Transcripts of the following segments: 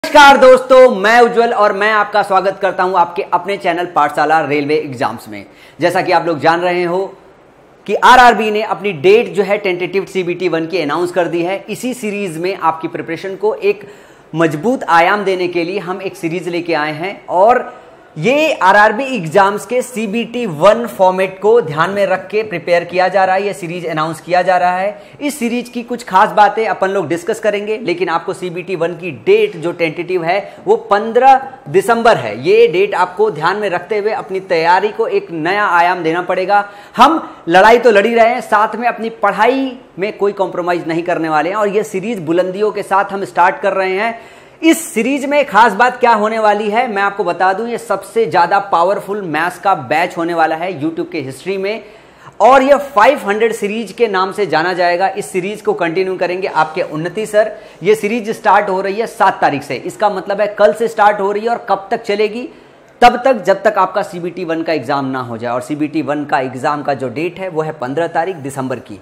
नमस्कार दोस्तों, मैं उज्जवल और मैं आपका स्वागत करता हूं आपके अपने चैनल पाठशाला रेलवे एग्जाम्स में। जैसा कि आप लोग जान रहे हो कि आरआरबी ने अपनी डेट जो है टेंटेटिव सीबीटी 1 की अनाउंस कर दी है। इसी सीरीज में आपकी प्रिपरेशन को एक मजबूत आयाम देने के लिए हम एक सीरीज लेके आए हैं और ये आरआरबी एग्जाम्स के सीबीटी 1 फॉर्मेट को ध्यान में रख के प्रिपेयर किया जा रहा है। ये सीरीज अनाउंस किया जा रहा है। इस सीरीज की कुछ खास बातें अपन लोग डिस्कस करेंगे, लेकिन आपको सीबीटी 1 की डेट जो टेंटेटिव है वो 15 दिसंबर है। ये डेट आपको ध्यान में रखते हुए अपनी तैयारी को एक नया आयाम देना पड़ेगा। हम लड़ाई तो लड़ ही रहे हैं, साथ में अपनी पढ़ाई में कोई कॉम्प्रोमाइज नहीं करने वाले हैं और ये सीरीज बुलंदियों के साथ हम स्टार्ट कर रहे हैं। इस सीरीज में खास बात क्या होने वाली है मैं आपको बता दूं, ये सबसे ज्यादा पावरफुल मैथ्स का बैच होने वाला है यूट्यूब के हिस्ट्री में और ये 500 सीरीज के नाम से जाना जाएगा। इस सीरीज को कंटिन्यू करेंगे आपके उन्नति सर। ये सीरीज स्टार्ट हो रही है 7 तारीख से। इसका मतलब है कल से स्टार्ट हो रही है और कब तक चलेगी? तब तक जब तक आपका सीबीटी 1 का एग्जाम ना हो जाए। और सीबीटी 1 का एग्जाम का जो डेट है वो है 15 तारीख दिसंबर की।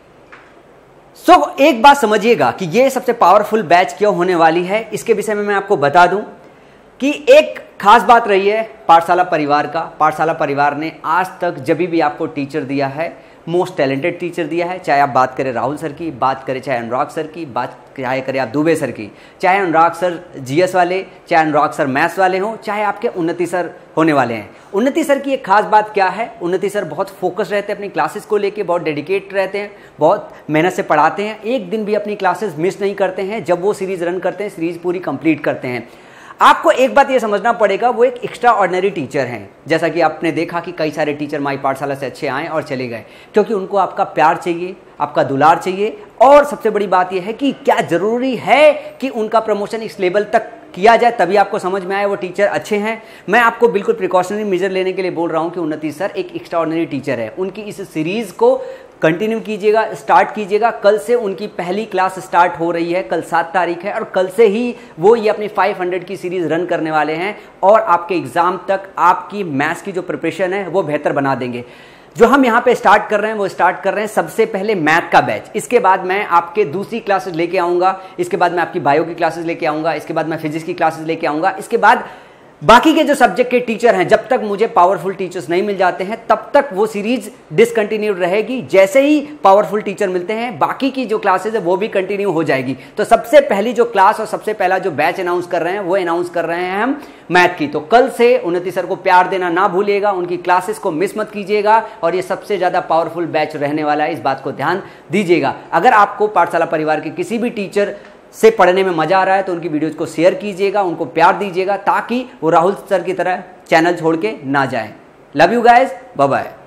एक बात समझिएगा कि ये सबसे पावरफुल बैच क्यों होने वाली है, इसके विषय में मैं आपको बता दूं कि एक खास बात रही है पाठशाला परिवार का। पाठशाला परिवार ने आज तक जब भी आपको टीचर दिया है, मोस्ट टैलेंटेड टीचर दिया है। चाहे आप बात करें राहुल सर की, बात करें चाहे अनुराग सर की, बात चाहे करें आप दुबे सर की, चाहे अनुराग सर जीएस वाले, चाहे अनुराग सर मैथ्स वाले हों, चाहे आपके उन्नति सर होने वाले हैं। उन्नति सर की एक खास बात क्या है, उन्नति सर बहुत फोकस रहते हैं अपनी क्लासेस को लेके, बहुत डेडिकेट रहते हैं, बहुत मेहनत से पढ़ाते हैं। एक दिन भी अपनी क्लासेस मिस नहीं करते हैं। जब वो सीरीज रन करते हैं, सीरीज पूरी कंप्लीट करते हैं। आपको एक बात ये समझना पड़ेगा, वो एक एक्स्ट्रा ऑर्डिनरी टीचर हैं। जैसा कि आपने देखा कि कई सारे टीचर माई पाठशाला से अच्छे आए और चले गए, क्योंकि उनको आपका प्यार चाहिए, आपका दुलार चाहिए। और सबसे बड़ी बात यह है कि क्या जरूरी है कि उनका प्रमोशन इस लेवल तक किया जाए तभी आपको समझ में आए वो टीचर अच्छे हैं। मैं आपको बिल्कुल प्रिकॉशनरी मेजर लेने के लिए बोल रहा हूं कि उन्नति सर एक एक्स्ट्रा ऑर्डिनरी टीचर है। उनकी इस सीरीज को कंटिन्यू कीजिएगा, स्टार्ट कीजिएगा। कल से उनकी पहली क्लास स्टार्ट हो रही है, कल 7 तारीख है और कल से ही वो ये अपनी 500 की सीरीज रन करने वाले हैं और आपके एग्जाम तक आपकी मैथ्स की जो प्रिपरेशन है वो बेहतर बना देंगे। जो हम यहाँ पे स्टार्ट कर रहे हैं वो स्टार्ट कर रहे हैं सबसे पहले मैथ का बैच। इसके बाद मैं आपके दूसरी क्लासेस लेके आऊंगा, इसके बाद मैं आपकी बायो की क्लासेस लेके आऊंगा, इसके बाद मैं फिजिक्स की क्लासेस लेके आऊंगा, इसके बाद बाकी के जो सब्जेक्ट के टीचर हैं, जब तक मुझे पावरफुल टीचर्स नहीं मिल जाते हैं तब तक वो सीरीज डिसकंटिन्यूड रहेगी। जैसे ही पावरफुल टीचर मिलते हैं बाकी की जो क्लासेस है वो भी कंटिन्यू हो जाएगी। तो सबसे पहली जो क्लास और सबसे पहला जो बैच अनाउंस कर रहे हैं वो अनाउंस कर रहे हैं हम मैथ की। तो कल से उन्नति सर को प्यार देना ना भूलिएगा, उनकी क्लासेस को मिस मत कीजिएगा और ये सबसे ज्यादा पावरफुल बैच रहने वाला है, इस बात को ध्यान दीजिएगा। अगर आपको पाठशाला परिवार के किसी भी टीचर से पढ़ने में मजा आ रहा है तो उनकी वीडियोज को शेयर कीजिएगा, उनको प्यार दीजिएगा ताकि वो राहुल सर की तरह चैनल छोड़ के ना जाए। Love you guys, bye bye.